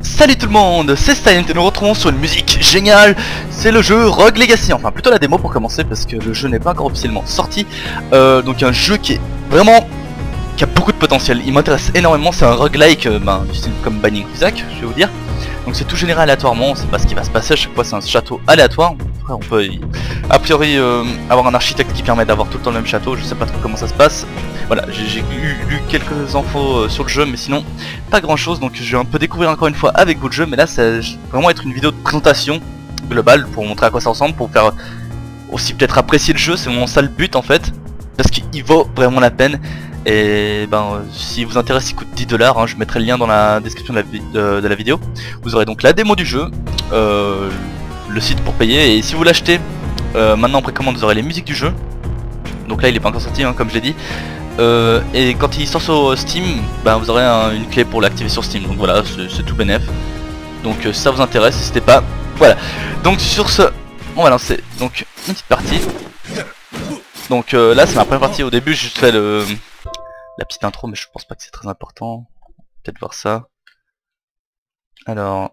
Salut tout le monde, c'est Silent et nous retrouvons sur une musique géniale. C'est le jeu Rogue Legacy, enfin plutôt la démo pour commencer parce que le jeu n'est pas encore officiellement sorti. Donc un jeu qui est vraiment, qui a beaucoup de potentiel, il m'intéresse énormément. C'est un roguelike du style comme Binding of Isaac, je vais vous dire. Donc c'est tout généré aléatoirement, on sait pas ce qui va se passer, à chaque fois c'est un château aléatoire. Après on peut a priori avoir un architecte qui permet d'avoir tout le temps le même château, je sais pas trop comment ça se passe. Voilà, j'ai lu quelques infos sur le jeu, mais sinon pas grand chose, donc je vais un peu découvrir encore une fois avec vous le jeu. Mais là ça va vraiment être une vidéo de présentation globale pour vous montrer à quoi ça ressemble, pour faire aussi peut-être apprécier le jeu, c'est vraiment ça le but en fait. Parce qu'il vaut vraiment la peine. Et si vous intéresse, il coûte 10 $, hein, je mettrai le lien dans la description de la vidéo. Vous aurez donc la démo du jeu, le site pour payer, et si vous l'achetez maintenant en précommande, vous aurez les musiques du jeu. Donc là il est pas encore sorti, hein, comme je l'ai dit. Et quand il sort sur Steam, vous aurez une clé pour l'activer sur Steam. Donc voilà, c'est tout bénef. Donc si ça vous intéresse, n'hésitez pas. Voilà. Donc sur ce, on va lancer donc une petite partie. Donc là c'est ma première partie. Au début j'ai juste fait la petite intro, mais je pense pas que c'est très important. Peut-être voir ça. Alors,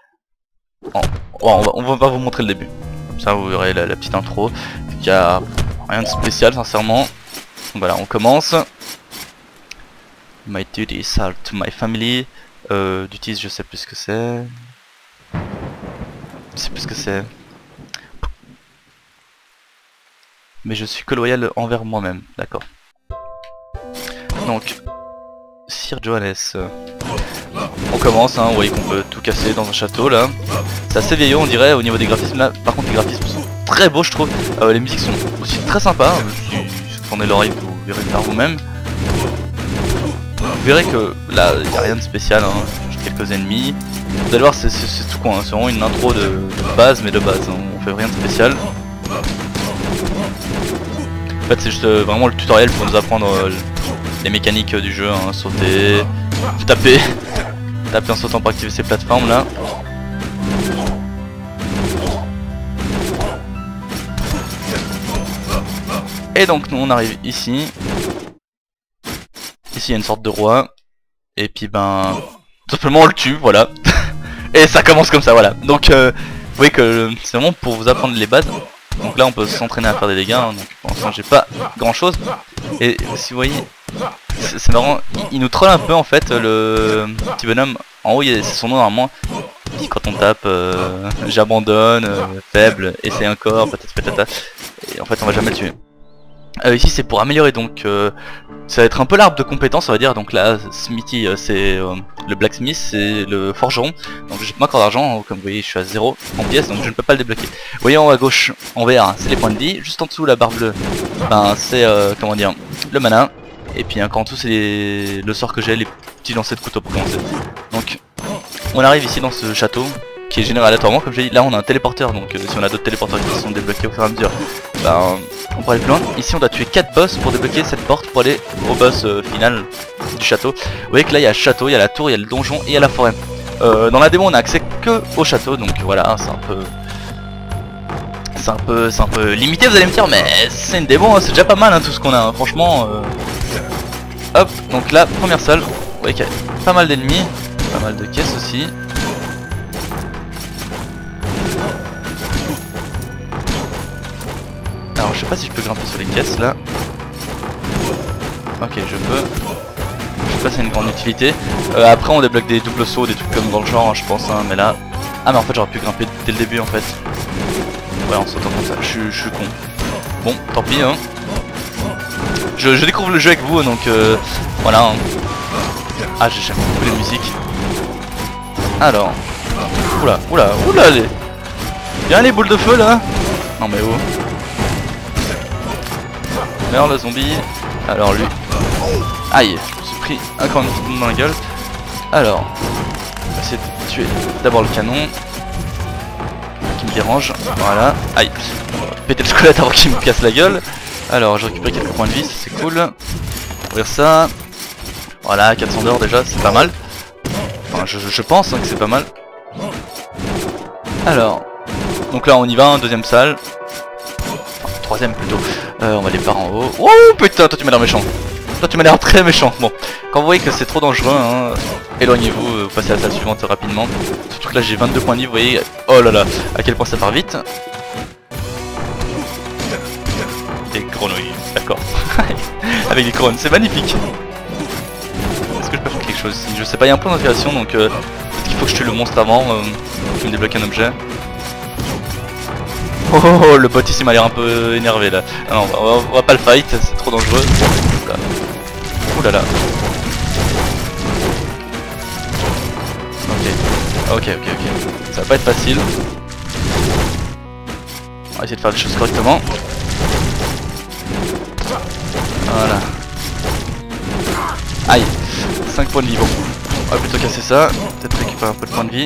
on va vous montrer le début. Comme ça vous verrez la petite intro. Il y a rien de spécial sincèrement. Voilà, on commence. My duties are to my family. Duties, je sais plus ce que c'est. Je sais plus ce que c'est. Mais je suis que loyal envers moi-même, d'accord. Donc, Sir Johannes. On commence, hein, vous voyez qu'on peut tout casser dans un château là. C'est assez vieillot on dirait au niveau des graphismes là. Par contre les graphismes sont très beaux je trouve. Les musiques sont aussi très sympas. Si vous tournez l'oreille vous verrez par vous-même. Vous verrez que là il n'y a rien de spécial, hein. Juste quelques ennemis. Vous allez voir c'est tout con, hein. C'est vraiment une intro de base, mais de base, hein. On fait rien de spécial. En fait c'est juste vraiment le tutoriel pour nous apprendre les mécaniques du jeu, hein. Sauter, taper en sautant pour activer ces plateformes là. Et donc nous on arrive ici. Ici il y a une sorte de roi. Et puis tout simplement on le tue, voilà. Et ça commence comme ça, voilà. Donc vous voyez que c'est vraiment pour vous apprendre les bases. Donc là on peut s'entraîner à faire des dégâts, hein. Donc pour l'instant j'ai pas grand chose. Et si vous voyez, c'est marrant, il nous troll un peu en fait, le petit bonhomme. En haut c'est son nom normalement. Puis quand on tape j'abandonne, faible, essaye encore, patata. Et en fait on va jamais le tuer. Ici c'est pour améliorer, donc ça va être un peu l'arbre de compétences on va dire. Donc là Smithy c'est le blacksmith, c'est le forgeron. Donc j'ai pas encore d'argent, comme vous voyez je suis à 0 en pièces, donc je ne peux pas le débloquer. Vous voyez en haut à gauche en vert c'est les points de vie, juste en dessous la barre bleue c'est comment dire, le mana. Et puis encore en dessous c'est le sort que j'ai, les petits lancers de couteau pour commencer. Donc on arrive ici dans ce château qui est généré aléatoirement comme j'ai dit. Là on a un téléporteur, donc si on a d'autres téléporteurs qui sont débloqués au fur et à mesure, on peut aller plus loin. Ici on doit tuer 4 boss pour débloquer cette porte pour aller au boss final du château. Vous voyez que là il y a le château, il y a la tour, il y a le donjon et il y a la forêt. Dans la démo on a accès que au château, donc voilà, c'est un peu limité vous allez me dire, mais c'est une démo, hein, c'est déjà pas mal, hein, tout ce qu'on a, hein, franchement. Hop, donc là première salle, vous voyez qu'il y a pas mal d'ennemis, pas mal de caisses aussi. Alors je sais pas si je peux grimper sur les caisses là. Ok je peux. Je sais pas si c'est une grande utilité. Après on débloque des doubles sauts, des trucs comme dans le genre, hein, je pense, hein, mais là... Ah mais en fait j'aurais pu grimper dès le début en fait. Ouais en sautant comme ça, je suis con. Bon tant pis hein. Je découvre le jeu avec vous donc voilà. Hein. Ah j'aime beaucoup les musiques. Alors... Oula les... Bien les boules de feu là. Non mais oh. Meurs le zombie. Alors lui. Aïe, je me suis pris encore une petite bombe dans la gueule. Alors, on va essayer de tuer d'abord le canon qui me dérange. Voilà. Aïe, on va péter le squelette avant qu'il me casse la gueule. Alors, j'ai récupéré quelques points de vie, c'est cool. On va ouvrir ça. Voilà, 400 d'or déjà, c'est pas mal. Enfin, je pense hein, que c'est pas mal. Alors, donc là on y va, hein, deuxième salle. Enfin, troisième plutôt. On va aller par en haut. Oh putain, toi tu m'as l'air méchant. Toi tu m'as l'air très méchant. Bon, quand vous voyez que c'est trop dangereux, hein, éloignez-vous, vous passez à la salle suivante rapidement. Surtout que là j'ai 22 points de vie, vous voyez, oh là là, à quel point ça part vite. Des grenouilles, d'accord. Avec des couronnes, c'est magnifique. Est-ce que je peux faire quelque chose ici? Je sais pas, il y a un point d'interrogation donc peut-être qu'il faut que je tue le monstre avant, je me débloque un objet. Oh, le bot ici m'a l'air un peu énervé là. Ah non, on va pas le fight, c'est trop dangereux. Ouh là là. Ok, ça va pas être facile. On va essayer de faire les choses correctement. Voilà. Aïe, 5 points de vie, bon. On va plutôt casser ça, peut-être récupérer un peu de points de vie.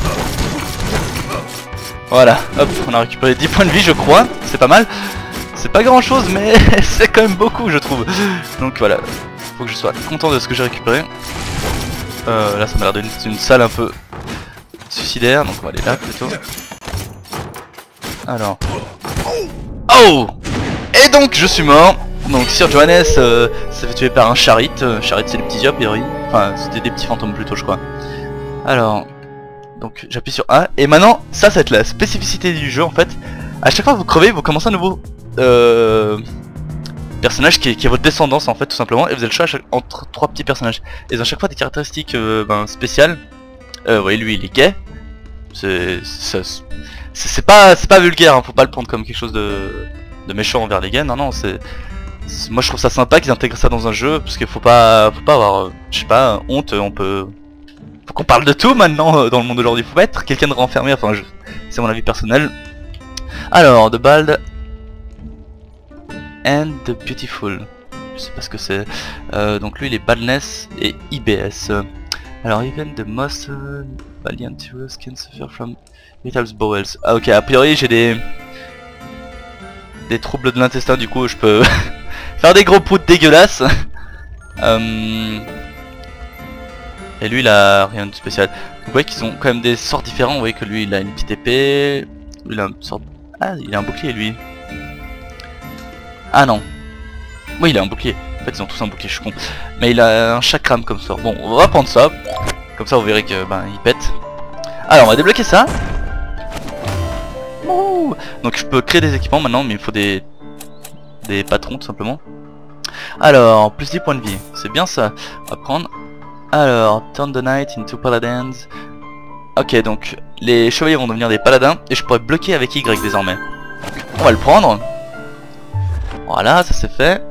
Voilà, hop, on a récupéré 10 points de vie je crois, c'est pas mal. C'est pas grand chose mais c'est quand même beaucoup je trouve. Donc voilà, faut que je sois content de ce que j'ai récupéré. Là ça m'a l'air d'une salle un peu suicidaire, donc on va aller là plutôt. Alors... Oh! Et donc je suis mort. Donc Sir Johannes s'est fait tuer par un charit. Charit c'est des petits yeux a priori. Enfin c'était des petits fantômes plutôt je crois. Alors... Donc j'appuie sur A et maintenant ça va être la spécificité du jeu en fait. À chaque fois que vous crevez vous commencez un nouveau personnage qui est votre descendance en fait tout simplement. Et vous avez le choix entre 3 petits personnages. Et ils ont à chaque fois des caractéristiques spéciales. Vous voyez lui il est gay. C'est pas vulgaire hein, faut pas le prendre comme quelque chose de méchant envers les gays. Non c'est... Moi je trouve ça sympa qu'ils intègrent ça dans un jeu. Parce qu'il faut pas avoir je sais pas honte. On peut... Faut qu'on parle de tout maintenant dans le monde d'aujourd'hui, faut pas être quelqu'un de renfermé, enfin c'est mon avis personnel. Alors, The Bald and the Beautiful, je sais pas ce que c'est. Donc lui il est Baldness et IBS. Alors even the most valiant heroes can suffer from vital bowels. Ah ok, a priori j'ai des troubles de l'intestin, du coup je peux faire des gros proutes dégueulasses. Et lui il a rien de spécial. Vous voyez qu'ils ont quand même des sorts différents. Vous voyez que lui il a une petite épée. Lui il a une sorte... Ah il a un bouclier lui. Ah non. Oui il a un bouclier. En fait ils ont tous un bouclier, je suis con. Mais il a un chakram comme sort. Bon on va prendre ça. Comme ça vous verrez que il pète. Alors on va débloquer ça. Ouh. Donc je peux créer des équipements maintenant, mais il me faut des patrons tout simplement. Alors plus 10 points de vie. C'est bien ça. On va prendre. Alors, turn the knight into paladins. Ok, donc les chevaliers vont devenir des paladins et je pourrais bloquer avec Y désormais. Donc, on va le prendre. Voilà, ça c'est fait.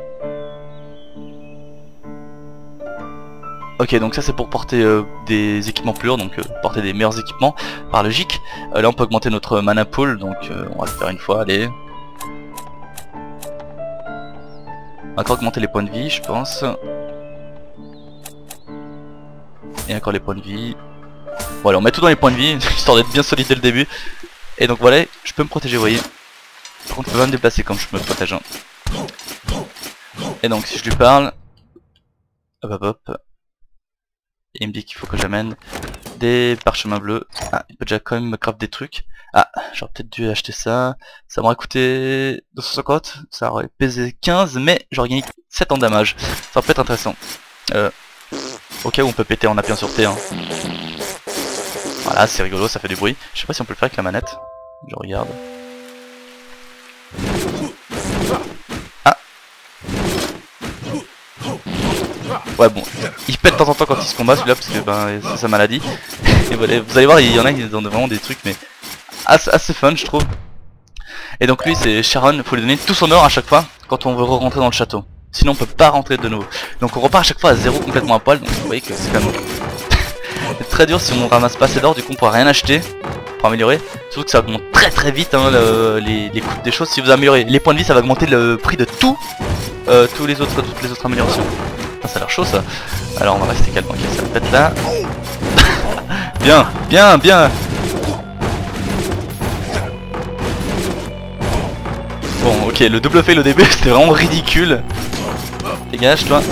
Ok, donc ça c'est pour porter des équipements plus lourds, donc porter des meilleurs équipements par logique. Là on peut augmenter notre mana pool, donc on va le faire une fois, allez. On va encore augmenter les points de vie, je pense. Et encore les points de vie. Voilà, on met tout dans les points de vie, histoire d'être bien solide dès le début. Et donc voilà, je peux me protéger, vous voyez. Par contre, je peux pas me déplacer comme je me protège. Hein. Et donc, si je lui parle... Hop. Et il me dit qu'il faut que j'amène des parchemins bleus. Ah, il peut déjà quand même me craft des trucs. Ah, j'aurais peut-être dû acheter ça. Ça m'aurait coûté 250. Ça aurait pesé 15, mais j'aurais gagné 7 en damage. Ça peut être intéressant. Au cas où on peut péter en appuyant sur T. Hein. Voilà, c'est rigolo, ça fait du bruit. Je sais pas si on peut le faire avec la manette. Je regarde. Ah. Ouais bon, il pète de temps en temps quand il se combat celui-là parce que c'est sa maladie. Et voilà, vous allez voir, il y en a qui ont vraiment des trucs mais assez fun je trouve. Et donc lui c'est Sharon, il faut lui donner tout son or à chaque fois quand on veut re-rentrer dans le château. Sinon on peut pas rentrer de nouveau. Donc on repart à chaque fois à zéro complètement à poil. Donc vous voyez que c'est quand même c'est très dur si on ramasse pas assez d'or. Du coup on pourra rien acheter pour améliorer. Surtout que ça augmente très vite hein, les coûts des choses. Si vous améliorez les points de vie ça va augmenter le prix de tout toutes les autres améliorations. Ah, ça a l'air chaud ça. Alors on va rester calme, ok ça pète là. Bien. Bon ok, le double fail au début c'était vraiment ridicule. Dégage toi.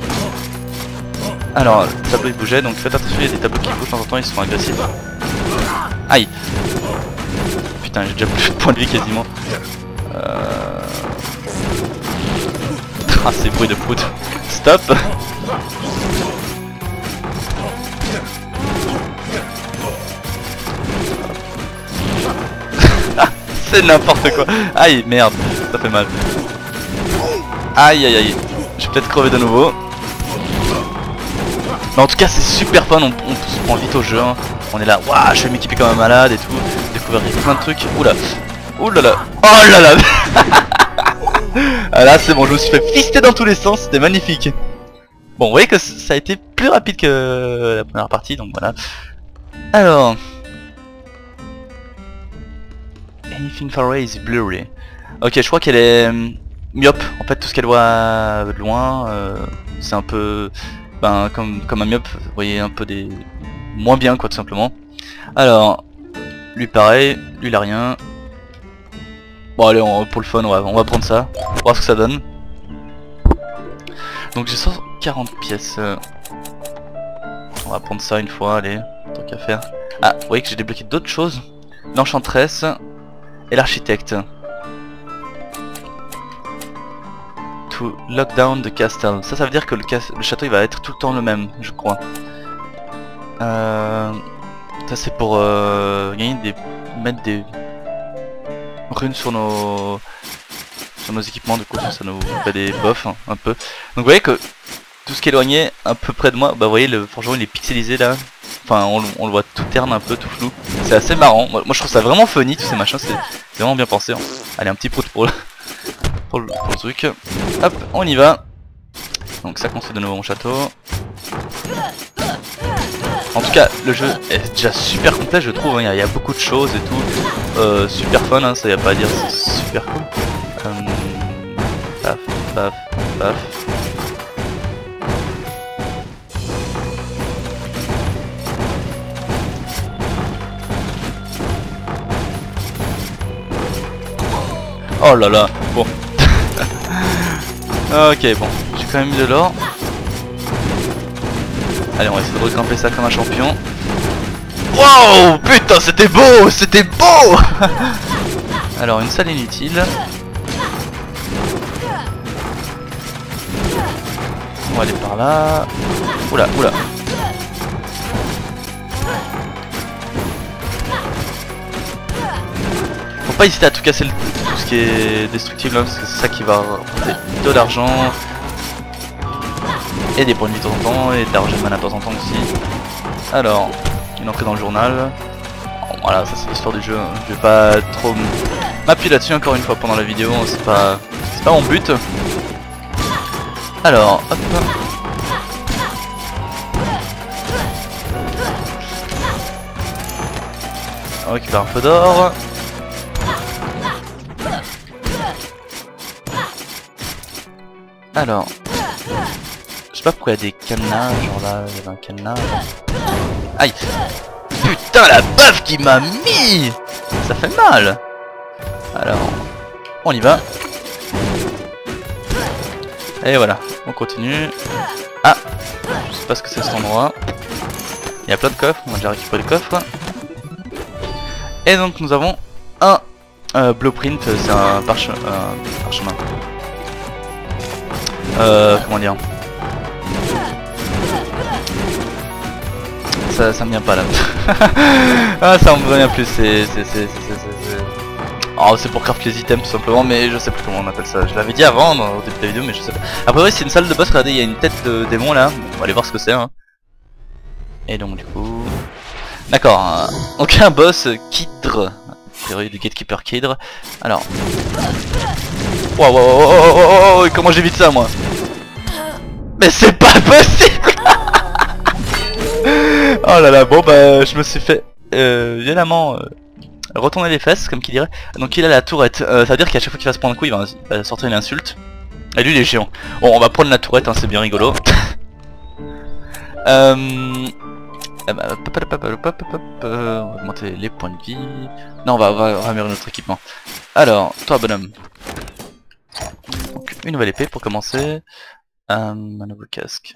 Alors le tableau il bougeait donc faites attention, il y a des tableaux qui bougent de temps en temps, ils sont agressifs. Aïe. Putain j'ai déjà plus de points de vie quasiment. Ah, ces bruits de prout. Stop. C'est n'importe quoi. Aïe, merde, ça fait mal. Aïe aïe aïe. Je vais peut-être crever de nouveau. Mais en tout cas c'est super fun, on se prend vite au jeu hein. On est là, waouh, je vais m'équiper comme un malade et tout. Découvrir plein de trucs. Oula. Oulala. Oh là là. Ah là c'est bon, je me suis fait fister dans tous les sens, c'était magnifique. Bon, vous voyez que ça a été plus rapide que la première partie, donc voilà. Alors... Anything far away is blurry. Ok, je crois qu'elle est myope. En fait, tout ce qu'elle voit de loin, c'est un peu... Ben, comme un myope, vous voyez un peu des... moins bien, quoi, tout simplement. Alors, lui pareil, lui il a rien. Bon, allez, pour le fun, on va prendre ça. Voir ce que ça donne. Donc j'ai 140 pièces. On va prendre ça une fois, allez, tant qu'à faire. Ah, vous voyez que j'ai débloqué d'autres choses. L'enchantresse et l'architecte. To lock down the castle. Ça veut dire que le château il va être tout le temps le même, je crois. Ça c'est pour gagner mettre des runes sur nos équipements, du coup ça nous fait des buffs hein, un peu. Donc vous voyez que tout ce qui est éloigné un peu près de moi, bah vous voyez le forgeron il est pixelisé là. Enfin on le voit tout terne un peu, tout flou. C'est assez marrant, moi je trouve ça vraiment funny tous ces machins, c'est vraiment bien pensé hein. Allez, un petit prout pour le truc. Hop, on y va. Donc ça construit de nouveau mon château. En tout cas le jeu est déjà super complet je trouve, hein. Il y a beaucoup de choses et tout. Super fun hein, ça y a pas à dire, c'est super cool. Paf, paf, paf. Oh là là, bon. Ok, bon, j'ai quand même mis de l'or. Allez, on va essayer de regrimper ça comme un champion. Wow, putain, c'était beau, c'était beau. Alors, une salle inutile. On va aller par là. Oula, oula. Faut pas hésiter à tout casser tout ce qui est destructible là, parce que c'est ça qui va rapporter de l'argent. Et des points de vie de temps en temps, et de l'argent de mana de temps en temps aussi. Alors, une entrée dans le journal. Bon, voilà, ça c'est l'histoire du jeu. Je vais pas trop m'appuyer là-dessus encore une fois pendant la vidéo, c'est pas mon but. Alors, hop. On récupère un peu d'or. Alors, je sais pas pourquoi il y a des cadenas, genre là, il y avait un cadenas. Aïe! Putain, la baffe qui m'a mis! Ça fait mal! Alors, on y va. Et voilà, on continue. Ah! Je sais pas ce que c'est cet endroit. Il y a plein de coffres, on va déjà récupérer le coffre. Et donc nous avons un blueprint, c'est un parchemin. Comment dire? Ça me vient pas là. Ah, ça me revient plus, oh, c'est pour craft les items tout simplement, mais je sais plus comment on appelle ça. Je l'avais dit avant au début de la vidéo, mais je sais pas. Après oui, c'est une salle de boss, regardez, il y a une tête de démon là. On va aller voir ce que c'est hein. Et donc du coup... D'accord, donc un boss Kidr. Du Gatekeeper Kidr. Alors... Wow, wow, wow, wow, wow, wow, comment j'évite ça moi? Mais c'est pas possible. Oh là là, bon bah je me suis fait violemment retourner les fesses comme qu'il dirait. Donc il a la tourette, ça veut dire qu'à chaque fois qu'il va se prendre un coup il va sortir une insulte. Et lui il est géant. Bon on va prendre la tourette hein, c'est bien rigolo. On va augmenter les points de vie. Non on va améliorer notre équipement. Alors toi bonhomme. Donc une nouvelle épée pour commencer. Un nouveau casque.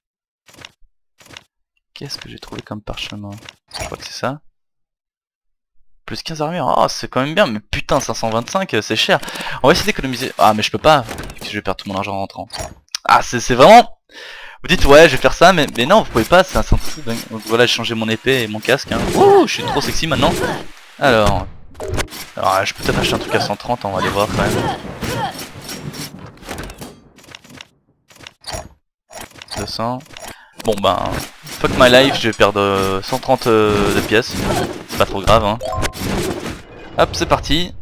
Qu'est-ce que j'ai trouvé comme parchemin? Je crois que c'est ça. Plus 15 armures, oh c'est quand même bien, mais putain 525 c'est cher. On va essayer d'économiser. Ah mais je peux pas. que je vais perdre tout mon argent en rentrant. Ah, c'est vraiment... Vous dites ouais, je vais faire ça, mais non, vous pouvez pas, c'est un truc dingue. Donc voilà, j'ai changé mon épée et mon casque. Hein. Ouh, je suis trop sexy maintenant. Alors je peux peut-être acheter un truc à 130, on va aller voir quand même. 200. Bon ben, fuck my life, je vais perdre 130 de pièces. C'est pas trop grave, hein. Hop, c'est parti.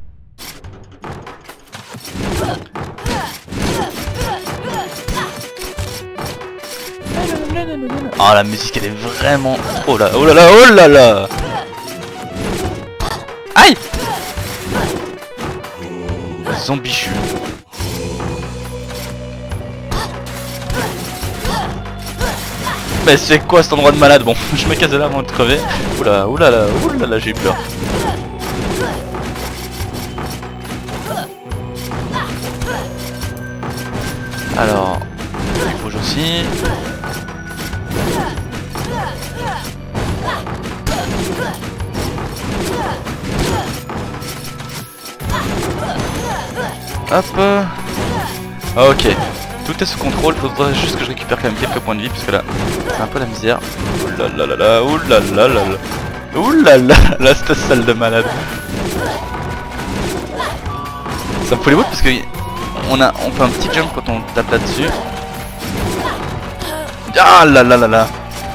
Oh, la musique elle est vraiment... Oh là, oh là là, oh là là. Aïe. Zombichu. Mais c'est quoi cet endroit de malade? Bon, je me casse de là avant de crever. Oula, oula, oula là, j'ai eu peur. Alors, il bouge aussi. Hop. Ok. Tout est sous contrôle, faudrait juste que je récupère quand même quelques points de vie parce que là c'est un peu la misère. Oulalala, oulalala, oulalala, là cette salle de malade. Ça me fout les bouts parce que on fait un petit jump quand on tape là-dessus. Ah là là là là.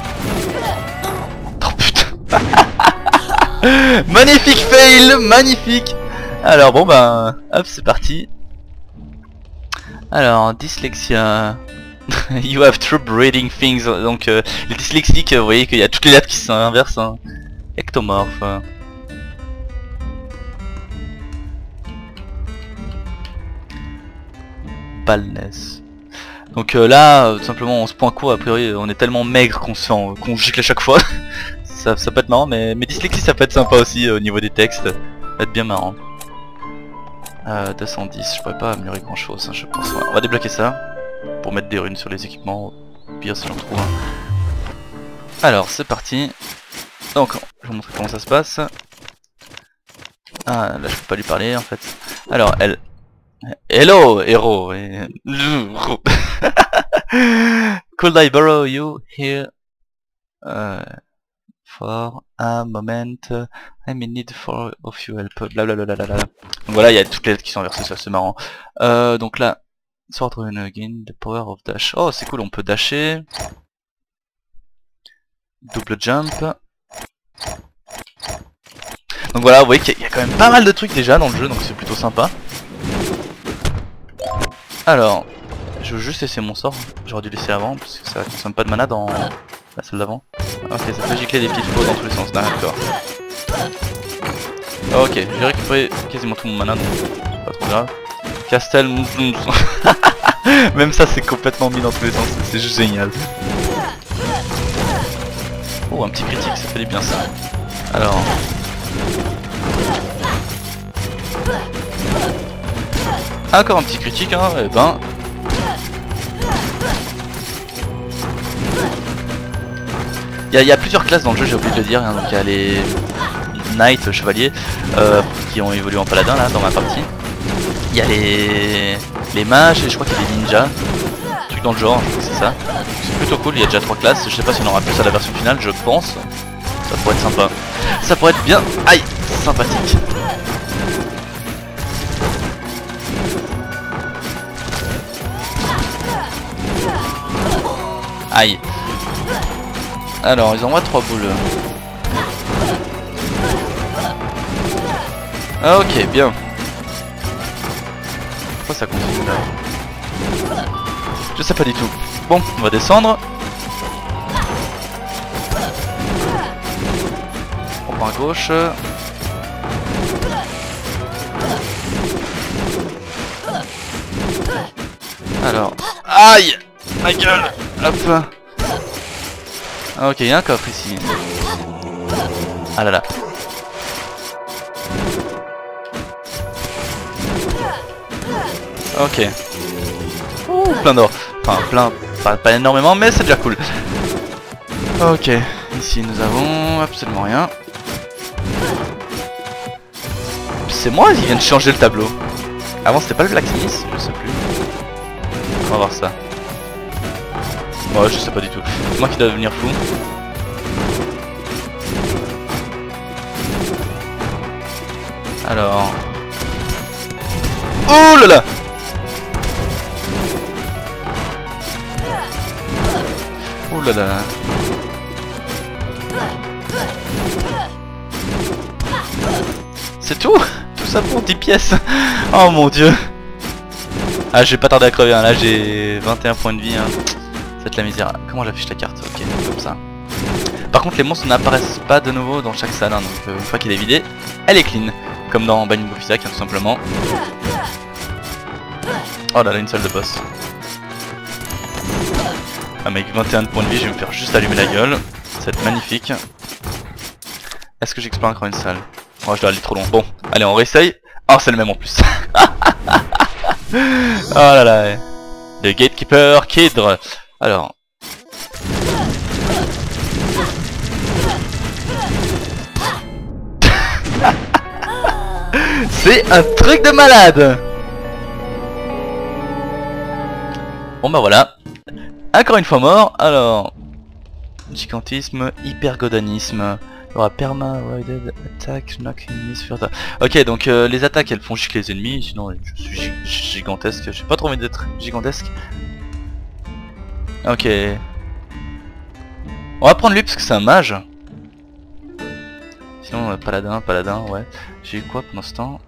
Oh putain. Magnifique fail, magnifique. Alors bon ben, hop c'est parti. Alors, dyslexia. You have trouble reading things. Donc, les dyslexiques, vous voyez qu'il y a toutes les lettres qui s'inversent. Hein. Ectomorphe. Baldness. Donc là, tout simplement, on se point court. A priori, on est tellement maigre qu'on gicle à chaque fois. ça peut être marrant, mais dyslexie, ça peut être sympa aussi au niveau des textes. Ça peut être bien marrant. 210, je pourrais pas améliorer grand chose, hein, je pense. Ouais, on va débloquer ça pour mettre des runes sur les équipements, au pire si j'en trouve un. Alors c'est parti. Donc je vais vous montrer comment ça se passe. Ah là je peux pas lui parler en fait. Alors elle. Hello héros. Could I borrow you here for a moment? I'm in need of your help. Blablabla. Donc voilà, il y a toutes les lettres qui sont inversées, ça c'est marrant. Donc là, sort rune again, the power of dash. Oh c'est cool, on peut dasher. Double jump. Donc voilà, vous voyez qu'il y a quand même pas mal de trucs déjà dans le jeu, donc c'est plutôt sympa. Alors, je veux juste essayer mon sort, j'aurais dû laisser avant, parce que ça consomme pas de mana dans la salle d'avant. Ok, ça fait gicler des petites faux dans tous les sens, d'accord. Ok, j'ai récupéré quasiment tout mon mana, donc pas trop grave. Castel... Même ça c'est complètement mis dans tous les sens, c'est juste génial. Oh, un petit critique, ça fait du bien ça. Alors... Encore un petit critique, hein, et ben... Il y a plusieurs classes dans le jeu, j'ai oublié de le dire, hein, donc il y a les... Knight, chevalier, qui ont évolué en paladin là dans ma partie. Il y a les mages et je crois qu'il y a les ninjas, truc dans le genre, je crois que c'est ça. C'est plutôt cool, il y a déjà 3 classes, je sais pas si on aura plus à la version finale, je pense. Ça pourrait être sympa. Ça pourrait être bien, aïe, sympathique. Aïe. Alors ils envoient 3 boules. Ah, ok, bien. Pourquoi ça continue là? Je sais pas du tout. Bon, on va descendre. On prend à gauche. Alors... Aïe! Ma gueule! Hop! Ok, il y a un coffre ici. Ah là là. Ok. Ouh, plein d'or. Enfin, plein, pas énormément, mais c'est déjà cool. Ok, ici nous avons absolument rien. C'est moi, ils viennent de changer le tableau. Avant c'était pas le blacksmith, je sais plus. On va voir ça. Ouais, je sais pas du tout. C'est moi qui dois devenir fou. Alors... Oh là là! Oh là là! C'est tout? Tout ça pour 10 pièces? Oh mon dieu! Ah, je vais pas tarder à crever, hein. Là j'ai 21 points de vie, hein. C'est de la misère. Comment j'affiche la carte? Ok, comme ça. Par contre les monstres n'apparaissent pas de nouveau dans chaque salle, hein. Donc une fois qu'elle est vidée, elle est clean. Comme dans Binding of Isaac, hein, tout simplement. Oh là là, une salle de boss. Ah, mais avec 21 points de vie, je vais me faire juste allumer la gueule. Ça va être magnifique. Est-ce que j'explore encore une salle? Oh, je dois aller trop long. Bon, allez, on réessaye. Oh, c'est le même en plus. Oh là là. Le Gatekeeper Kidre. Alors. C'est un truc de malade. Bon bah voilà. Encore une fois mort. Alors, gigantisme, hypergodanisme. Il y aura perma, rided, attack, knock, miss, further. Ok, donc les attaques elles font gicler les ennemis. Sinon je suis gigantesque. J'ai pas trop envie d'être gigantesque. Ok. On va prendre lui parce que c'est un mage. Sinon paladin, ouais. J'ai eu quoi pendant ce temps?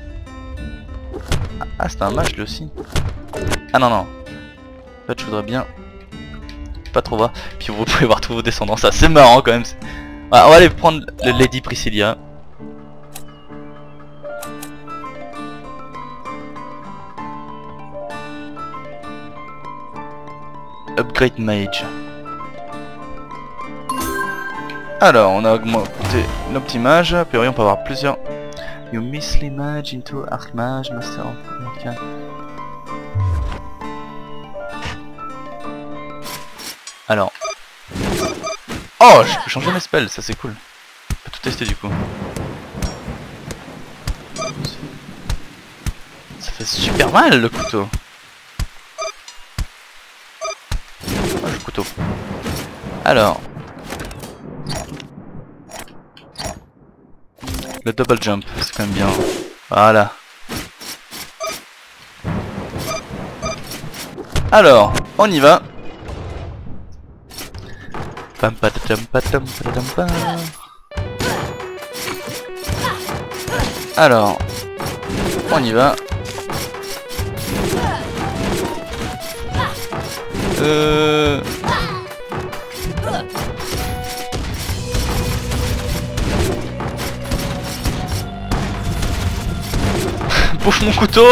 Ah, c'était un mage lui aussi. Ah non non. En fait je voudrais bien pas trop voir. Puis vous pouvez voir tous vos descendants, ça c'est marrant quand même. Ah, on va aller prendre le Lady Priscilla. Upgrade Mage. Alors on a augmenté nos petits mages. A priori on peut avoir plusieurs. You miss the mage into Archmage, Master of Arcane. Alors. Oh, je peux changer mes spells, ça c'est cool. On peut tout tester du coup. Ça fait super mal le couteau. Oh, le couteau. Alors. Le double jump, c'est quand même bien. Voilà. Alors, on y va. Pam patatam patam patatam pam. Alors, on y va. Bouffe mon couteau.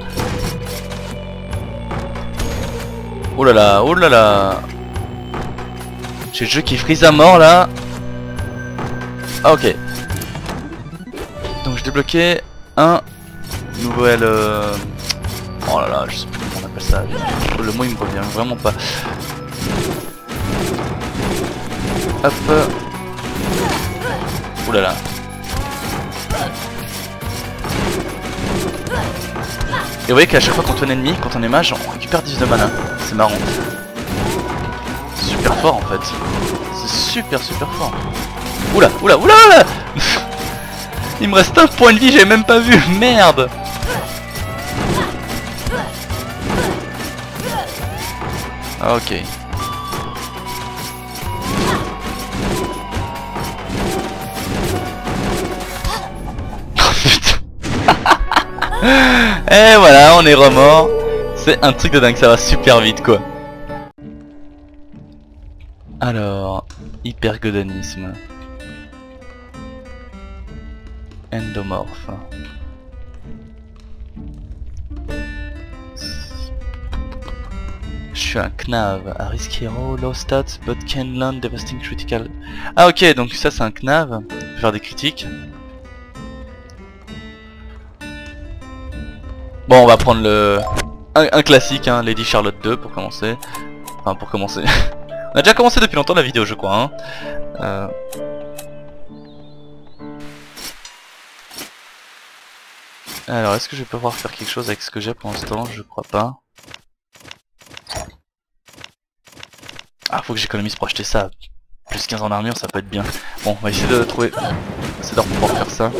Oh là là, oh là là. J'ai le jeu qui freeze à mort là. Ah ok. Donc je débloquais un nouvel oh là là, je sais plus comment on appelle ça. Le mot il me revient vraiment pas. Hop. Oh là là. Et vous voyez qu'à chaque fois qu'on tue un ennemi, quand on est mage, on récupère 10 de mana. C'est marrant. Super fort en fait. C'est super fort. Oula, oula, oula, oula. Il me reste un point de vie, j'avais même pas vu. Merde. Ok. Oh putain. Et voilà, on est remords. C'est un truc de dingue, ça va super vite quoi. Alors, hypergodanisme. Endomorphe. Je suis un Knav, a risky hero, low stats, but can land devastating critical. Ah ok, donc ça c'est un Knav, on peut faire des critiques. Bon, on va prendre le un classique, hein, Lady Charlotte 2 pour commencer. Enfin, pour commencer. On a déjà commencé depuis longtemps la vidéo, je crois. Hein. Alors, est-ce que je vais pouvoir faire quelque chose avec ce que j'ai pour l'instant? Je crois pas. Ah, faut que j'économise pour acheter ça. Plus 15 en armure, ça peut être bien. Bon, on va essayer de trouver assez d'or pour pouvoir faire ça.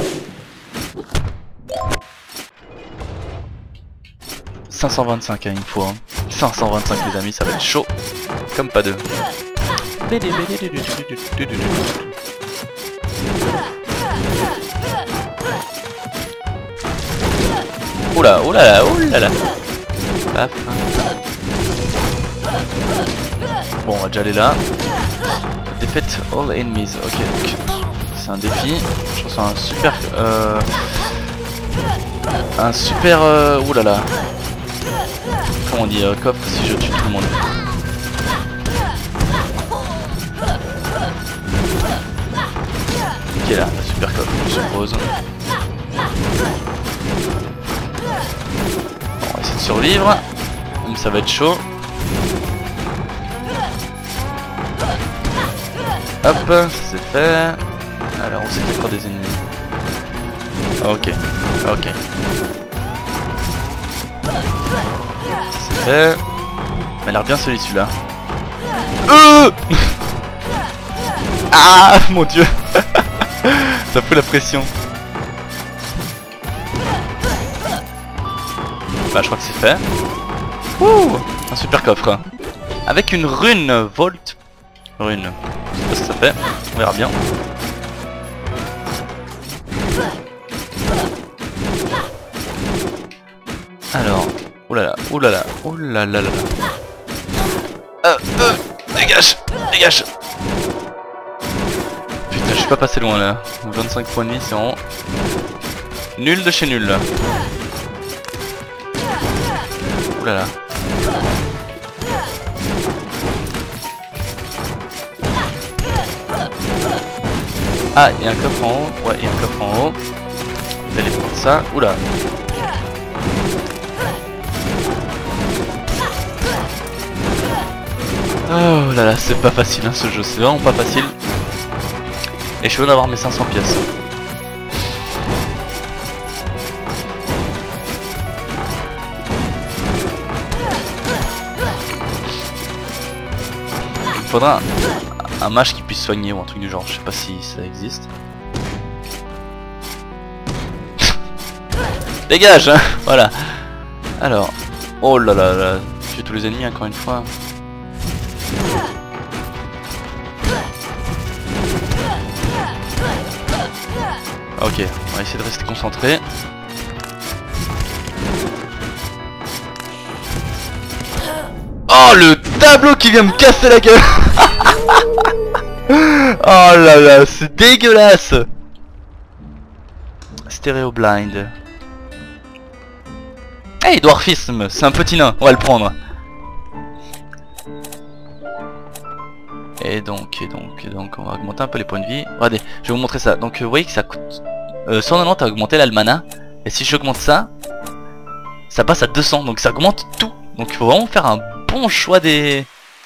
525 hein, il me faut hein. 525 les amis, ça va être chaud comme pas deux. Oula, oula, oula là. Hop. Bon, on va déjà aller là. Defeat all enemies. Ok, donc c'est un défi. Je pense un super. Un super. Oula là. Comment on dit coffre si je tue tout le monde. Ok là, un super coffre, je suppose. On va essayer de survivre. Donc ça va être chaud. Hop, ça c'est fait. Alors on sait qu'il y a encore des ennemis. Ok, ok. C'est fait. Il a l'air bien solide celui-là. Ah mon dieu. Ça fout la pression. Bah je crois que c'est fait. Ouh, un super coffre. Avec une rune Volt. Rune. Je sais pas ce que ça fait. On verra bien. Alors. Oulala, oulala, oulala. Dégage, dégage. Putain, je suis pas passé loin là. 25 points de vie, c'est vraiment nul de chez nul là. Oulala. Ah, il y a un coffre en haut. Ouais, il y a un coffre en haut. Je vais aller prendre ça. Oula. Oh là là, c'est pas facile hein, ce jeu, c'est vraiment pas facile. Et je veux d'avoir mes 500 pièces. Il faudra un mage qui puisse soigner ou un truc du genre, je sais pas si ça existe. Dégage hein. Voilà. Alors, oh là là là, tuer tous les ennemis encore une fois. Ok, on va essayer de rester concentré. Oh le tableau qui vient me casser la gueule. Oh là là, c'est dégueulasse. Stéréo blind. Hey, dwarfisme, c'est un petit nain, on va le prendre. Et donc, on va augmenter un peu les points de vie. Regardez, je vais vous montrer ça. Donc, vous voyez que ça coûte 190 à augmenter l'almanach. Et si j'augmente ça, ça passe à 200. Donc, ça augmente tout. Donc, il faut vraiment faire un bon choix de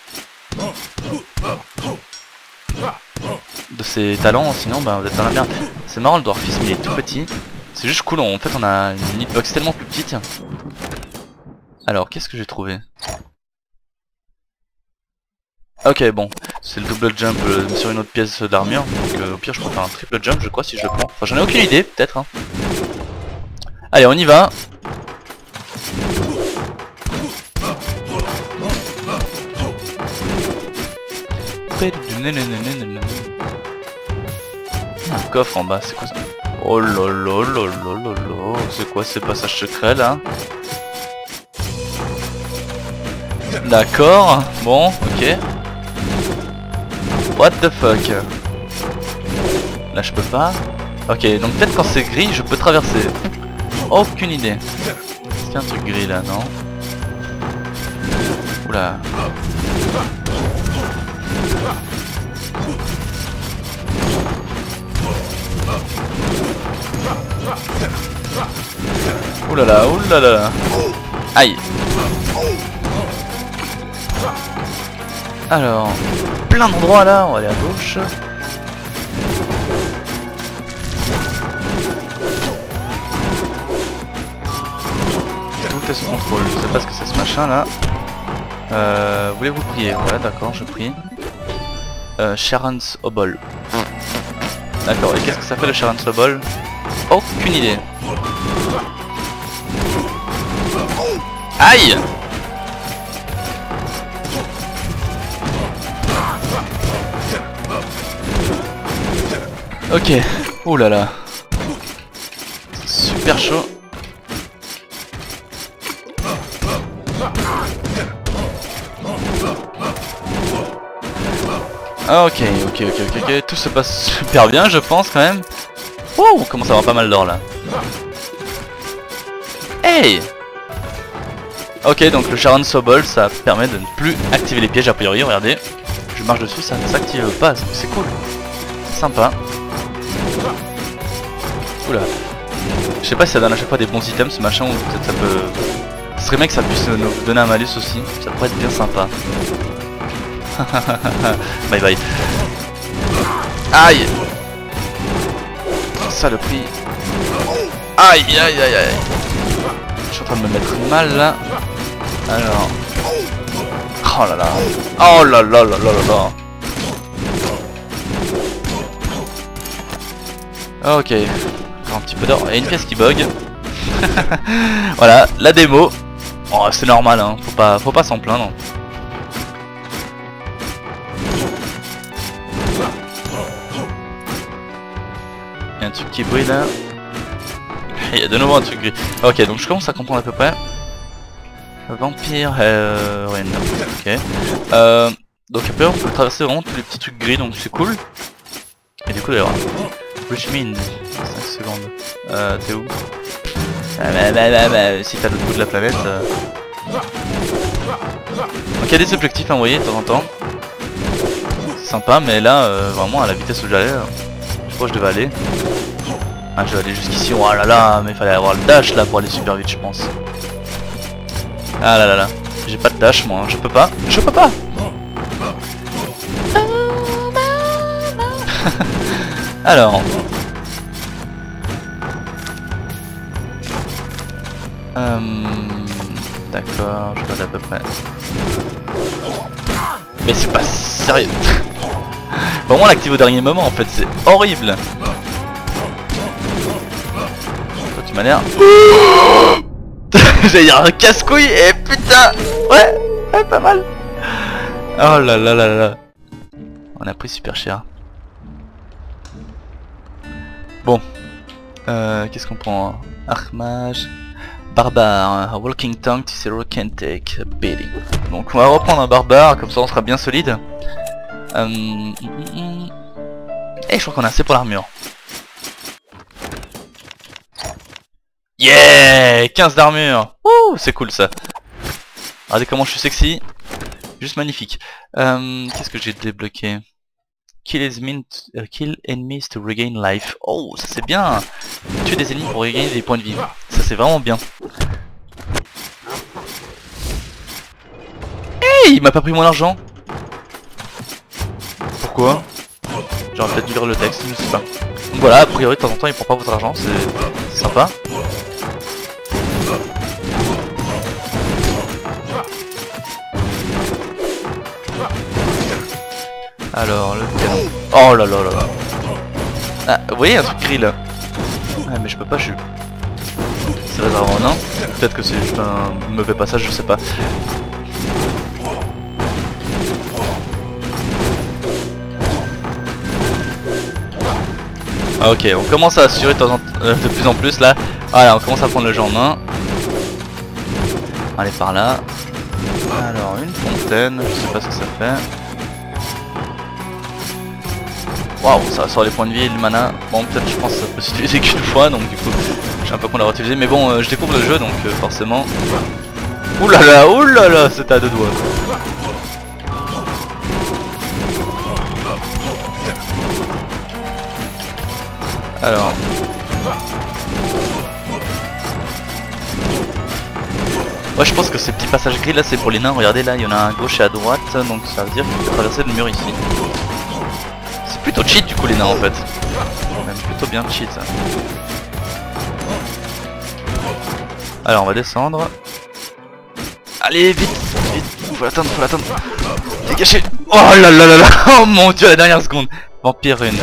ses talents. Sinon, bah, vous êtes dans la merde. C'est marrant, le dwarfisme, il est tout petit. C'est juste cool. En fait, on a une hitbox tellement plus petite. Alors, qu'est-ce que j'ai trouvé? Ok, bon, c'est le double jump sur une autre pièce d'armure, donc au pire je peux faire un triple jump je crois si je le prends. Enfin j'en ai aucune idée, peut-être hein. Allez on y va. Un coffre en bas, c'est quoi ça? Oh lololololololo, c'est quoi ces passages secrets là? D'accord, bon, ok. What the fuck? Là je peux pas. Ok, donc peut-être quand c'est gris je peux traverser. Aucune idée. Est-ce qu'il y a un truc gris là, non? Oula. Oulala, oulala. Aïe. Alors, plein d'endroits là, on va aller à gauche. Tout est sous contrôle, je sais pas ce que c'est ce machin là. Voulez-vous prier? Ouais, d'accord, je prie. Sharon's Obol. D'accord, et qu'est-ce que ça fait le Sharon's Obol? Aucune idée. Aïe! Ok, ouh là là. Super chaud. Ok, tout se passe super bien je pense quand même. Oh, on commence à avoir pas mal d'or là. Hey! Ok, donc le Sharon Sobol ça permet de ne plus activer les pièges a priori, regardez. Je marche dessus, ça ne s'active pas, c'est cool. Sympa. Oula. Je sais pas si ça donne à chaque fois des bons items ce machin ou peut-être ça peut... Ce serait bien que ça puisse nous donner un malus aussi, ça pourrait être bien sympa. Bye bye. Aïe. Saloperie. Aïe aïe aïe aïe. Je suis en train de me mettre mal là. Alors. Oh là là. Oh là là là là là là. Ok. Encore un petit peu d'or. Et une pièce qui bug. Voilà, la démo. Oh, c'est normal hein. Faut pas s'en plaindre. Il y a un truc qui brille là. Il y a de nouveau un truc gris. Ok, donc je commence à comprendre à peu près. Vampire Rain. Ok. Donc après on peut traverser vraiment tous les petits trucs gris, donc c'est cool. Et du coup d'ailleurs, Rich Min, 5 secondes. T'es où? Si t'as l'autre bout de la planète. Donc il y a des objectifs à envoyer de temps en temps. C'est sympa, mais là vraiment à la vitesse où j'allais, je crois que je devais aller. Ah, je vais aller jusqu'ici. Oh là là, mais il fallait avoir le dash là pour aller super vite je pense. Ah là là là, j'ai pas de dash moi, je peux pas. Alors. D'accord, je regarde à peu près. Mais c'est pas sérieux. Vraiment on l'active au dernier moment en fait, c'est horrible. Toi tu m'as l'air. J'allais dire un casse-couille et putain. Ouais, pas mal. Oh là là là là. On a pris super cher. Bon. Qu'est-ce qu'on prend? Armage. Barbare. Walking Tongue, Cicero can take a beating. Donc on va reprendre un barbare, comme ça on sera bien solide. Et je crois qu'on a assez pour l'armure. Yeah, 15 d'armure. Ouh, c'est cool ça. Regardez comment je suis sexy. Juste magnifique. Qu'est-ce que j'ai débloqué? Kill enemies to regain life. Oh, ça c'est bien. Tuer des ennemis pour regagner des points de vie. Ça c'est vraiment bien. Hey, il m'a pas pris mon argent. Pourquoi? J'aurais peut-être dû lire le texte, je sais pas. Donc voilà, a priori de temps en temps il prend pas votre argent, c'est sympa. Alors le canon. Oh là là là là. Ah, vous voyez un truc gris là. Ah mais je peux pas, je suis... C'est réservé en un. Peut-être que c'est juste un mauvais passage, je sais pas. Ah, ok, on commence à assurer de plus en plus là. Voilà, on commence à prendre le jeu en main. Allez par là. Alors une fontaine, je sais pas ce que ça fait. Waouh, ça sort les points de vie et le mana. Bon, peut-être je pense que ça peut s'utiliser qu'une fois, donc du coup, j'ai un peu qu'on l'a réutilisé. Mais bon, je découvre le jeu, donc forcément. Oulala, c'était à deux doigts. Alors. Ouais, je pense que ces petits passages gris là, c'est pour les nains. Regardez là, il y en a un à gauche et à droite, donc ça veut dire qu'il faut traverser le mur ici. Plutôt cheat du coup les nains en fait. Même plutôt bien cheat. Alors on va descendre. Allez vite, vite. faut l'atteindre, faut l'atteindre. Dégagez. Oh là là là là. Oh mon dieu, la dernière seconde. Vampire rune.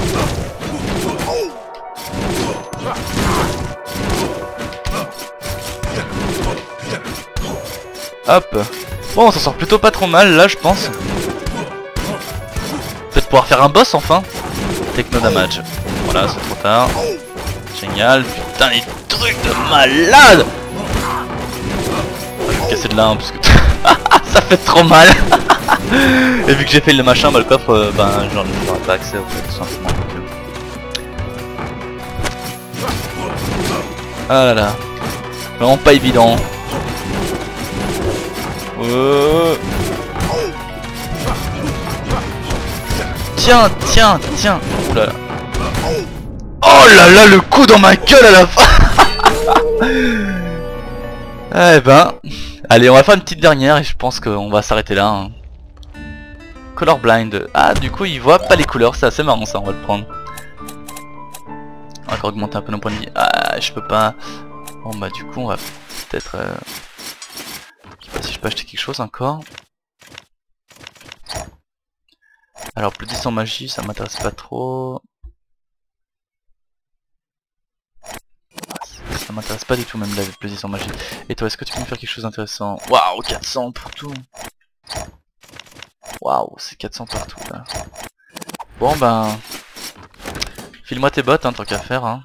Hop. Bon, on s'en sort plutôt pas trop mal là, je pense. Peut-être pouvoir faire un boss enfin. Techno damage. Voilà, c'est trop tard. Génial. Putain, les trucs de malade. Je vais me casser de là hein, parce que ça fait trop mal. Et vu que j'ai fait le machin, bah, le coffre, ben j'en aurai pas accès au fait, tout simplement. Ah là là. Vraiment pas évident. Tiens, tiens, tiens. Ouh là là. Oh là là, le coup dans ma gueule à la fin. Eh ben, allez, on va faire une petite dernière et je pense qu'on va s'arrêter là. Hein. Colorblind. Ah, du coup, il voit pas les couleurs, c'est assez marrant ça, on va le prendre. On va encore augmenter un peu nos points de vie. Ah, je peux pas. Bon bah du coup, on va peut-être... Je sais pas si je peux acheter quelque chose encore. Alors, plus 10 en magie, ça m'intéresse pas trop. Ça m'intéresse pas du tout même là, plus 10 en magie. Et toi, est-ce que tu peux me faire quelque chose d'intéressant? Waouh, 400 pour tout. Waouh, c'est 400 partout là. Bon ben... File-moi tes bottes, hein, tant qu'à faire. Hein.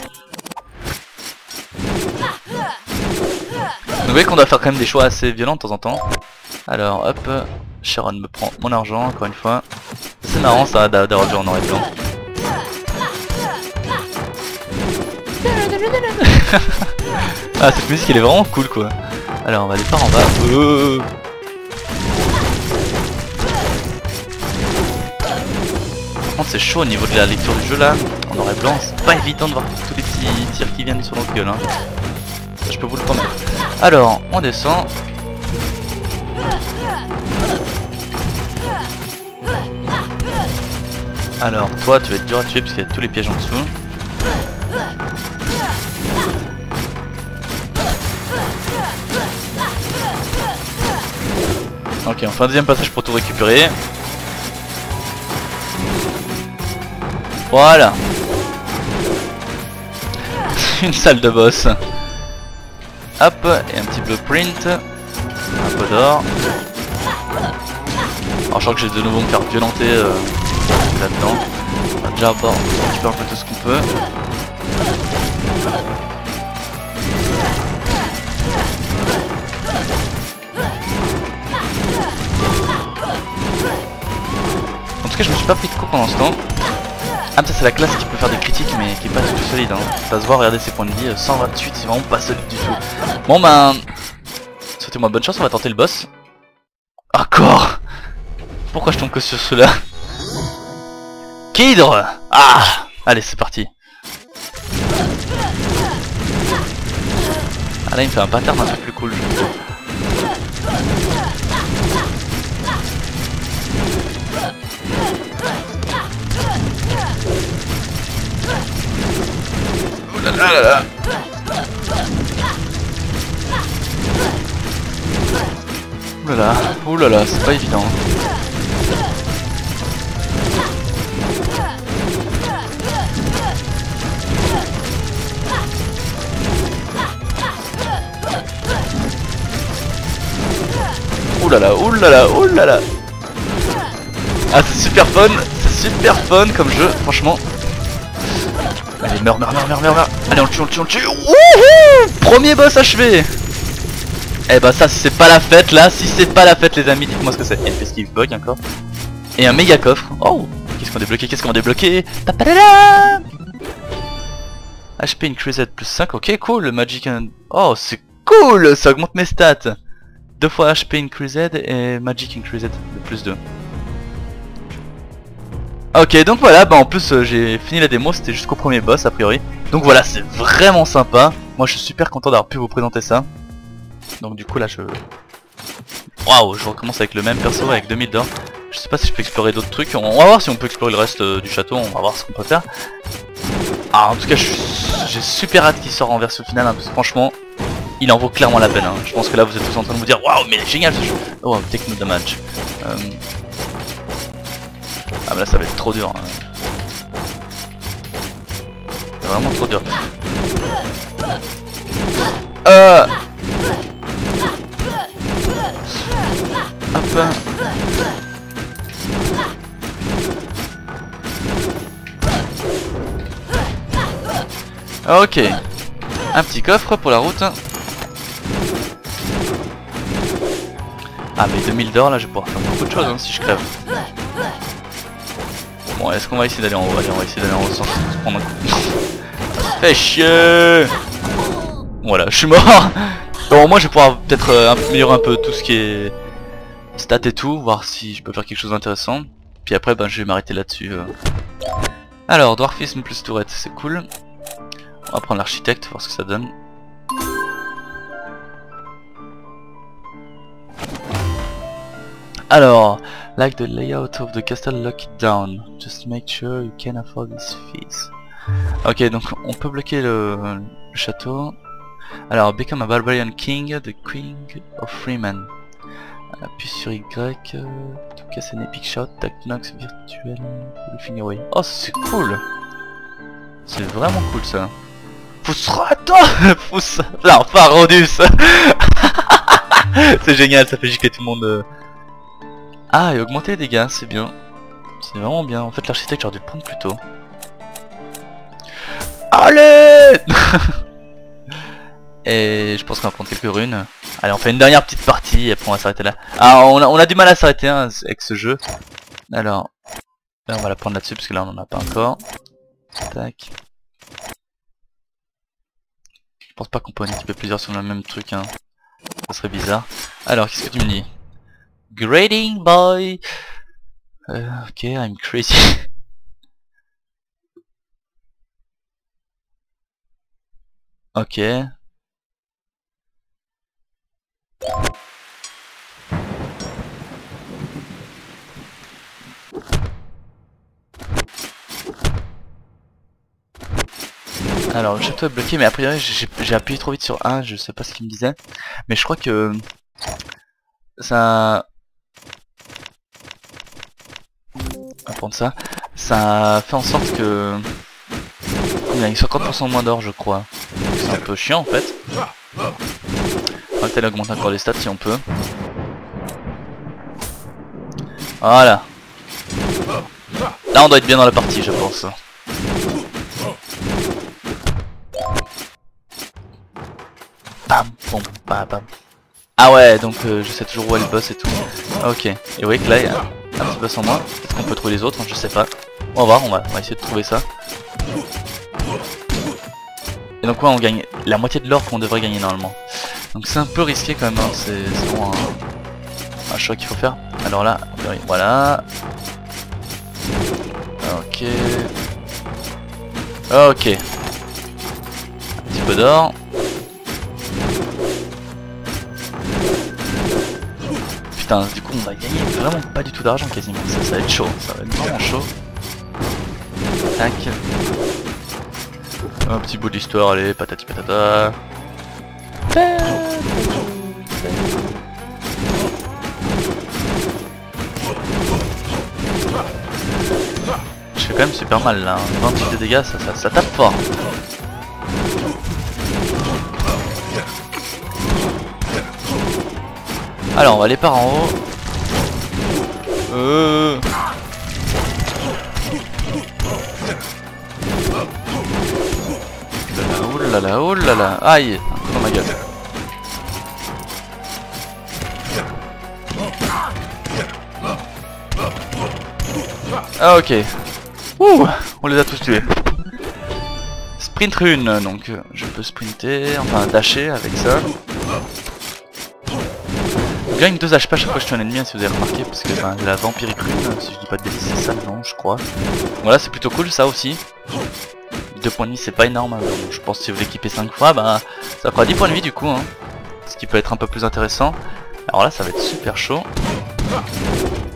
Vous voyez qu'on doit faire quand même des choix assez violents de temps en temps. Alors hop, Sharon me prend mon argent encore une fois. C'est marrant ça d'avoir du en noir et blanc. Ah, cette musique elle est vraiment cool quoi. Alors on va aller par en bas. Par contre c'est chaud au niveau de la lecture du jeu là. En noir et blanc, c'est pas évident de voir tous les petits tirs qui viennent sur notre gueule. Hein. Ça, je peux vous le promettre. Alors on descend. Alors toi tu vas être dur à tuer parce qu'il y a tous les pièges en dessous. Ok, on fait un deuxième passage pour tout récupérer. Voilà. Une salle de boss. Hop, et un petit blueprint. Un peu d'or. Alors je crois que je vais de nouveau me faire violenter là-dedans. On va déjà récupérer un peu tout ce qu'on peut. En tout cas je me suis pas pris de coup pendant ce temps. Ah ça c'est la classe qui peut faire des critiques mais qui est pas du tout solide hein. Ça se voit, regardez ses points de vie, 128 c'est vraiment pas solide du tout. Bon ben... Souhaitez-moi bonne chance, on va tenter le boss. Encore. Pourquoi je tombe que sur ceux-là? Kidre. Ah. Allez c'est parti. Ah là il me fait un pattern un peu plus cool je trouve. Ouh là là là là. Ouh là là, c'est pas évident. Ouh là là, ouh là là, ouh là là. Ah c'est super fun comme jeu, franchement. Allez, meurs. Allez, on le tue. Wouhou! Premier boss achevé. Eh bah ça, si c'est pas la fête là, si c'est pas la fête les amis, dites-moi ce que c'est. Et une esquive bug encore. Et un méga coffre. Oh! Qu'est-ce qu'on a débloqué? Tapadada! HP increased plus 5, ok cool, Magic and... Oh c'est cool, ça augmente mes stats. 2 fois HP increased et Magic increased de plus 2. Ok donc voilà, bah en plus j'ai fini la démo, c'était jusqu'au premier boss a priori. Donc voilà, c'est vraiment sympa. Moi je suis super content d'avoir pu vous présenter ça. Donc du coup là je... Waouh, je recommence avec le même perso avec 2000 d'or. Je sais pas si je peux explorer d'autres trucs, on va voir si on peut explorer le reste du château, on va voir ce qu'on peut faire. Ah en tout cas j'ai super hâte qu'il sorte en version finale hein, parce que franchement il en vaut clairement la peine. Hein. Je pense que là vous êtes tous en train de vous dire waouh, mais il est génial ce jeu. Oh, techno damage. Ah, mais là ça va être trop dur. Hein. C'est vraiment trop dur. Hop. Ok. Un petit coffre pour la route. Ah mais 2000 d'or là je vais pouvoir faire beaucoup de choses hein, si je crève. Bon est-ce qu'on va essayer d'aller en haut? Allez on va essayer d'aller en haut sans se prendre un coup. Fais chier. Voilà je suis mort. Bon moi je vais pouvoir peut-être améliorer un peu tout ce qui est stats et tout. Voir si je peux faire quelque chose d'intéressant. Puis après ben, je vais m'arrêter là-dessus. Alors dwarfisme plus tourette c'est cool. On va prendre l'architecte, voir ce que ça donne. Alors, like the layout of the castle, lock it down. Just make sure you can afford these fees. Ok, donc on peut bloquer le château. Alors, become a barbarian king, the king of freemen. Appuie sur Y, to casser un epic shot, tac nox virtuel, le fingerway. Oh, c'est cool! C'est vraiment cool ça. Non, Parodus. C'est génial, ça fait gicler tout le monde. Ah, et augmenter les dégâts, c'est bien. C'est vraiment bien. En fait, l'architecte, j'aurais dû le prendre plus tôt. Allez. Et je pense qu'on va prendre quelques runes. Allez, on fait une dernière petite partie et après on va s'arrêter là. Ah, on a du mal à s'arrêter hein, avec ce jeu. Alors, là, on va la prendre là-dessus parce que là, on en a pas encore. Tac. Je pense pas qu'on peut en équiper plusieurs sur le même truc hein. Ça serait bizarre. Alors qu'est-ce que tu me dis? Grading boy. Ok, I'm crazy. Ok. Alors le château est bloqué mais a priori j'ai appuyé trop vite sur 1, je sais pas ce qu'il me disait. Mais je crois que ça... On va prendre ça. Ça fait en sorte que... On gagne 50% moins d'or je crois. C'est un peu chiant en fait. On va peut-être augmenter encore les stats si on peut. Voilà. Là on doit être bien dans la partie je pense. Bam, bam, bam, bam. Ah ouais, donc je sais toujours où est le boss et tout. Ok, et vous voyez que là il y a un petit boss en moins. Peut-être qu'on peut trouver les autres, hein, je sais pas. On va voir, on va essayer de trouver ça. Et donc ouais, on gagne la moitié de l'or qu'on devrait gagner normalement. Donc c'est un peu risqué quand même, hein. C'est vraiment un choix qu'il faut faire. Alors là, voilà. Ok. Ok. Un petit peu d'or. Putain, du coup on va gagner vraiment pas du tout d'argent quasiment. Ça va être chaud, ça va être vraiment chaud. Tac. Un petit bout d'histoire, allez, patati patata. Je fais quand même super mal là, 28 de dégâts, ça tape fort. Alors on va aller par en haut. Oh là là, aïe, oh my god. Ah ok. Ouh, on les a tous tués. Sprint rune, donc je peux sprinter, enfin dasher avec ça. Je gagne 2 HP à chaque fois que je tue un ennemi, si vous avez remarqué, parce que ben, la vampirique rune, si je dis pas de bêtises, c'est ça, non, je crois. Voilà, c'est plutôt cool ça aussi. 2 points de vie, c'est pas énorme, hein. Je pense que si vous l'équipez 5 fois, bah ça fera 10 points de vie du coup, hein. Ce qui peut être un peu plus intéressant. Alors là, ça va être super chaud.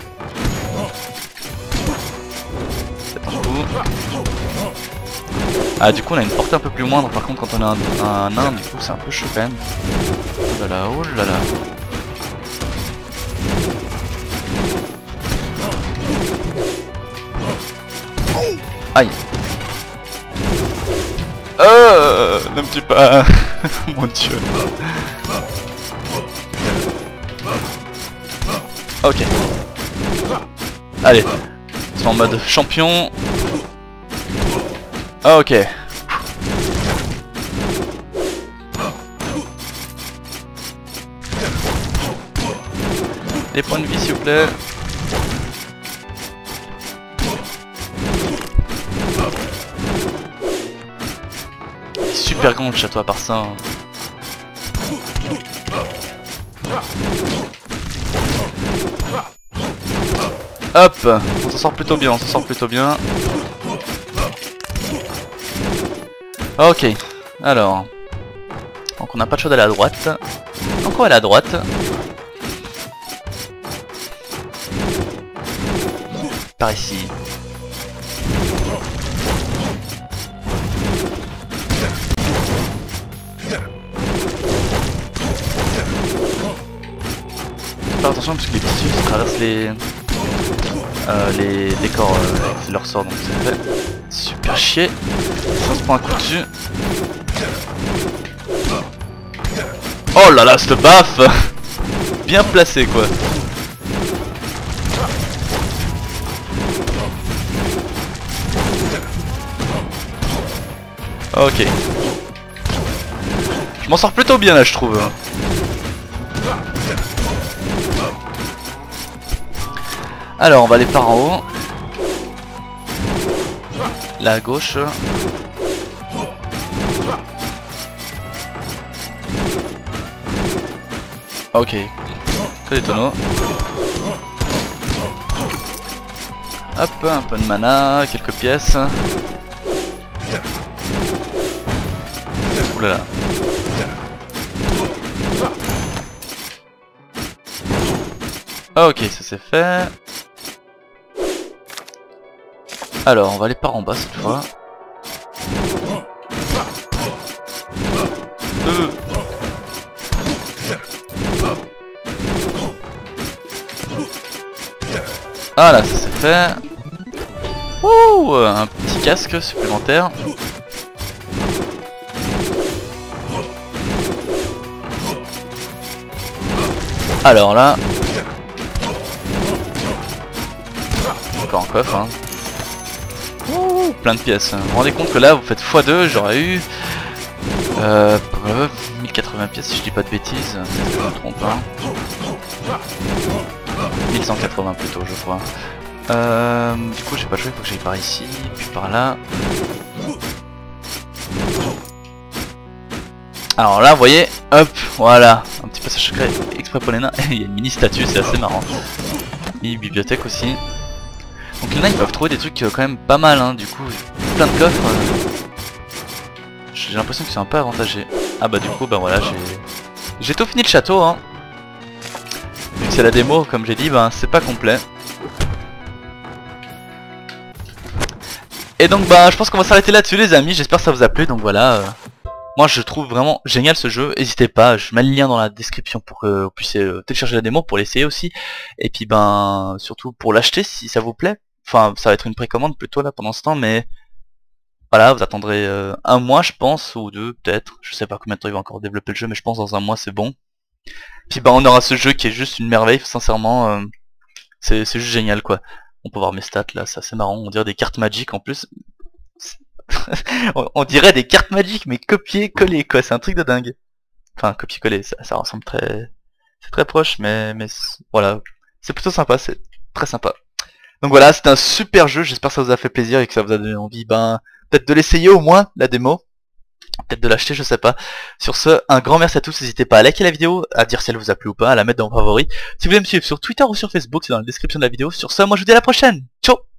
C'est un coup. Ah du coup on a une portée un peu plus moindre, par contre quand on a un nain du coup c'est un peu chaud quand même. Oh là là, oh là là. Aïe. Ne me tue pas. Mon dieu. Ok. Allez. C'est en mode champion. Ok. Des points de vie s'il vous plaît. Super grand le château à part ça. Hop, on s'en sort plutôt bien, on s'en sort plutôt bien. Ok, alors. Donc on n'a pas de choix d'aller à droite. Donc on va aller à droite. Par ici. Faire attention parce que les petits yeux traversent les décors, c'est leur sort donc ça fait super chier. On se prend un coup dessus. Oh là là, ce baf bien placé quoi. Ok. Je m'en sors plutôt bien là je trouve. Alors on va aller par en haut. Là à gauche. Ok. Que des tonneaux. Hop, un peu de mana, quelques pièces. Oulala. Ok, ça c'est fait. Alors, on va aller par en bas cette fois. Ah là, ça c'est fait. Ouh, un petit casque supplémentaire. Alors là, encore un coffre. Hein. Ouh, plein de pièces. Vous vous rendez compte que là, vous faites x2, j'aurais eu 1080 pièces si je dis pas de bêtises. Je me trompe pas. 1180 plutôt, je crois. Du coup, j'ai pas le choix, il faut que j'aille par ici, puis par là. Alors là, vous voyez, hop, voilà, un petit passage secret exprès pour les nains. Il y a une mini statue, c'est assez marrant. Mini bibliothèque aussi. Donc les nains, ils peuvent trouver des trucs quand même pas mal, hein, du coup, plein de coffres. J'ai l'impression qu'ils sont un peu avantagés. Ah bah du coup, bah voilà, j'ai tout fini le château, hein. Vu que c'est la démo, comme j'ai dit, ben c'est pas complet. Et donc bah je pense qu'on va s'arrêter là-dessus les amis, j'espère que ça vous a plu, donc voilà. Moi je trouve vraiment génial ce jeu, n'hésitez pas, je mets le lien dans la description pour que vous puissiez télécharger la démo, pour l'essayer aussi. Et puis ben surtout pour l'acheter si ça vous plaît. Enfin ça va être une précommande plutôt là pendant ce temps, mais voilà, vous attendrez un mois je pense, ou deux peut-être. Je sais pas combien de temps il va encore développer le jeu, mais je pense dans un mois c'est bon. Puis bah on aura ce jeu qui est juste une merveille, sincèrement, c'est juste génial quoi. On peut voir mes stats là, c'est assez marrant, on dirait des cartes Magic en plus. On dirait des cartes Magic mais copier-coller quoi, c'est un truc de dingue. Enfin copier-coller, ça ressemble très... C'est très proche mais voilà, c'est plutôt sympa, c'est très sympa. Donc voilà, c'est un super jeu, j'espère que ça vous a fait plaisir et que ça vous a donné envie, ben peut-être de l'essayer au moins, la démo. Peut-être de l'acheter, je sais pas. Sur ce, un grand merci à tous, n'hésitez pas à liker la vidéo, à dire si elle vous a plu ou pas, à la mettre dans vos favoris. Si vous voulez me suivre sur Twitter ou sur Facebook, c'est dans la description de la vidéo. Sur ce, moi je vous dis à la prochaine. Ciao.